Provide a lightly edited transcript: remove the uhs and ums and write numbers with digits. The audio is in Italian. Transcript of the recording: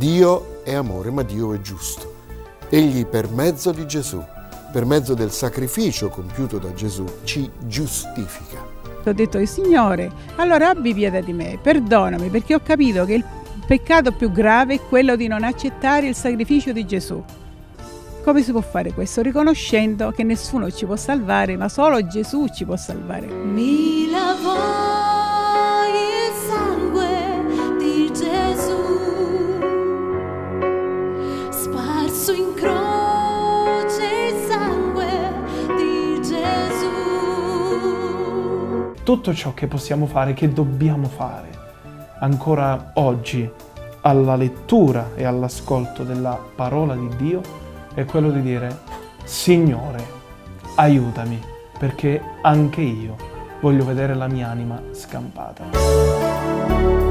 Dio è amore, ma Dio è giusto. Egli per mezzo di Gesù, per mezzo del sacrificio compiuto da Gesù, ci giustifica. Ho detto, Signore, allora abbi pietà di me, perdonami, perché ho capito che il peccato più grave è quello di non accettare il sacrificio di Gesù. Come si può fare questo? Riconoscendo che nessuno ci può salvare, ma solo Gesù ci può salvare. Mi lavò il sangue di Gesù, sparso in croce il sangue di Gesù. Tutto ciò che possiamo fare, che dobbiamo fare, ancora oggi, alla lettura e all'ascolto della parola di Dio, è quello di dire: Signore, aiutami, perché anche io voglio vedere la mia anima scampata.